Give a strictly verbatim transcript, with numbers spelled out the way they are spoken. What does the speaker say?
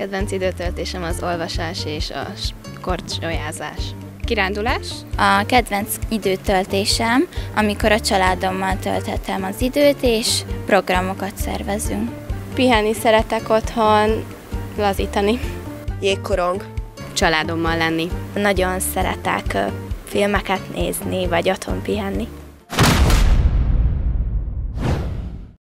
kedvenc időtöltésem az olvasás és a korcsolyázás. Kirándulás? A kedvenc időtöltésem, amikor a családommal tölthetem az időt, és programokat szervezünk. Pihenni szeretek otthon, lazítani. Jégkorong. Családommal lenni. Nagyon szeretek filmeket nézni, vagy otthon pihenni.